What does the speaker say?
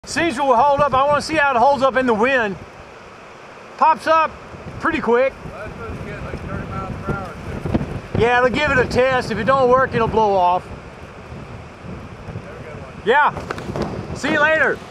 Seizure will hold up. I want to see how it holds up in the wind. Pops up pretty quick. Well, that's supposed to get like 30 miles per hour too. Yeah, they'll give it a test. If it don't work, it'll blow off. Have a good one. Yeah. See you later.